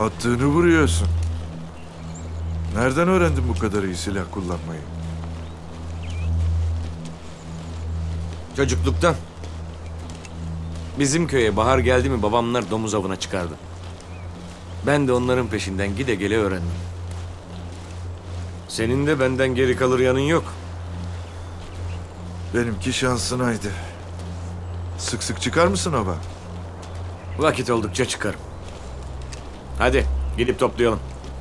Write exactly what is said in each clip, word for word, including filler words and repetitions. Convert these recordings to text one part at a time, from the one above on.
Attığını vuruyorsun. Nereden öğrendin bu kadar iyi silah kullanmayı? Çocukluktan. Bizim köye bahar geldi mi babamlar domuz avına çıkardı. Ben de onların peşinden gide gele öğrendim. Senin de benden geri kalır yanın yok. Benimki şansınaydı. Sık sık çıkar mısın ava? Vakit oldukça çıkarım. Hadi gidip toplayalım.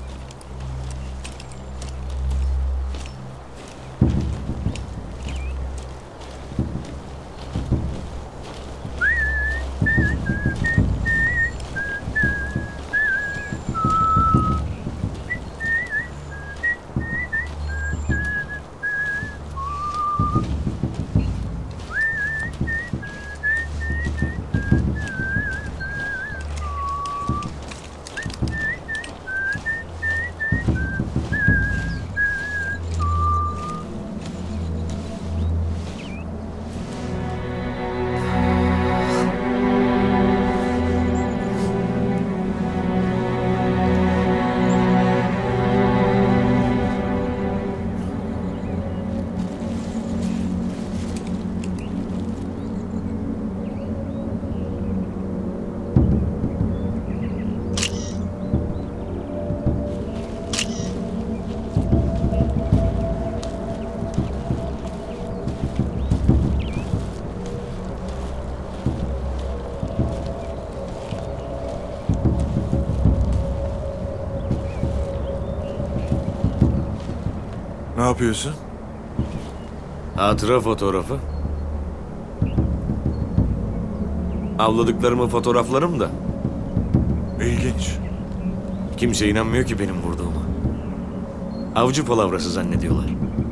Ne yapıyorsun? Hatıra fotoğrafı. Avladıklarımı fotoğraflarım da. İlginç. Kimse inanmıyor ki benim vurduğuma. Avcı palavrası zannediyorlar.